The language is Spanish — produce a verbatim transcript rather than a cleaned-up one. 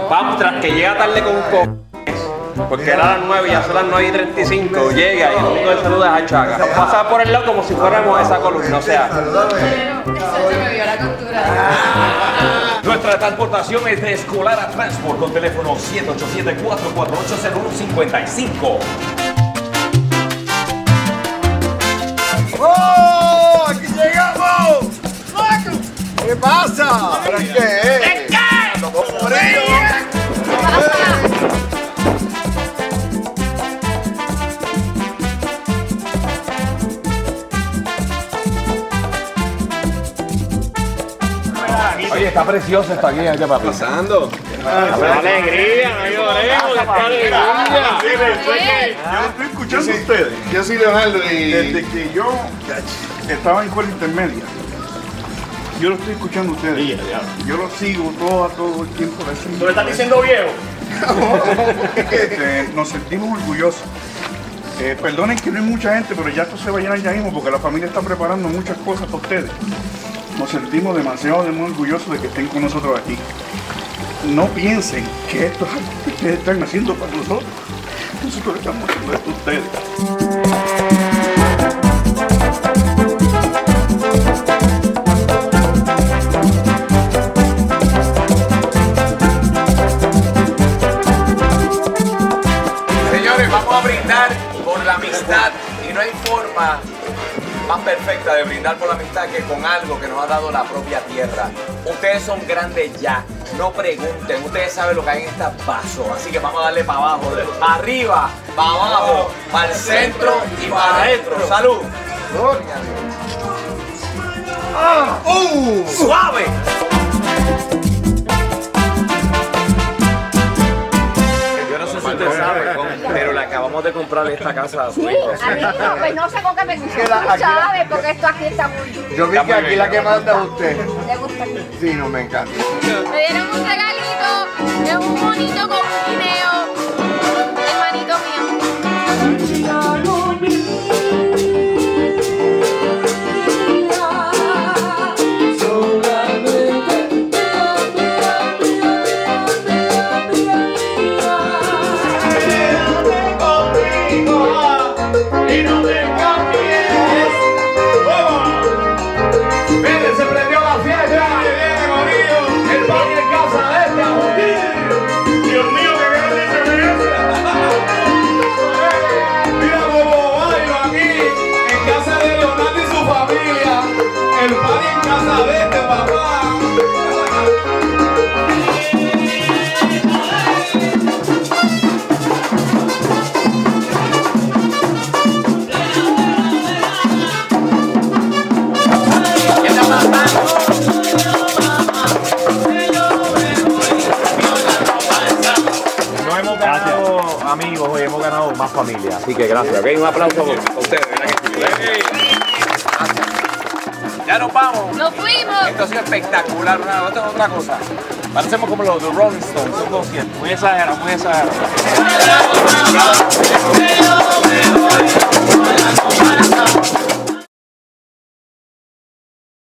Vamos, tras que llega tarde con un co... Porque era las nueve y ya son las nueve y treinta y cinco. Llega y el único del saludo es a Chaca. Pasa por el lado como si fuéramos esa columna, o sea. Se me vio la captura. Nuestra transportación es de Escolar a Transport con teléfono siete ocho siete, cuatro cuatro ocho, cero uno cinco cinco. ¡Oh! ¡Aquí llegamos! ¿Qué pasa? ¿Pero qué es? ¿Qué? ¿Qué pasa? Oye, está precioso esto aquí, ¿qué papi? Pasando. Alegría, no lloremos, que está alegría. Yo lo estoy escuchando a ustedes. Yo soy Leonardo y... Desde que yo estaba en escuela intermedia. Yo lo estoy escuchando a ustedes. Yo lo sigo todo, todo el tiempo. ¿Tú le estás diciendo viejo? Este, nos sentimos orgullosos. Eh, perdonen que no hay mucha gente, pero ya esto se va a llenar ya mismo porque la familia está preparando muchas cosas para ustedes. Nos sentimos demasiado, demasiado orgullosos de que estén con nosotros aquí. No piensen que esto es algo que ustedes están haciendo para nosotros. Nosotros estamos haciendo esto a ustedes. Señores, vamos a brindar por la amistad y no hay forma más perfecta de brindar por la amistad que con algo que nos ha dado la propia tierra. Ustedes son grandes ya, no pregunten, ustedes saben lo que hay en estos vasos, así que vamos a darle para abajo, para arriba, para abajo, para el centro y para adentro. ¡Salud! ¡Ah! ¡Uh! ¡Suave! Yo no sé si ustedes saben, pero le acabamos de comprar esta casa a su hijo. A mí no, pues no sé con qué me gusta, ¿sabes? Porque esto aquí está muy... Yo vi que aquí la que manda es usted. ¿Le gusta aquí? Sí, no, me encanta. Me dieron un regalito, es un monito con un guineo, hermanito mío. El party en casa de este papá. No hemos ganado amigos, hoy hemos ganado más familia. Así que gracias. Okay, un aplauso a ustedes. Ya nos vamos. ¡Nos fuimos! Esto ha sido espectacular. Una, esto es otra cosa. Parecemos como los de Rolling Stones. Son conciertos. Muy exagerado, muy exagerado.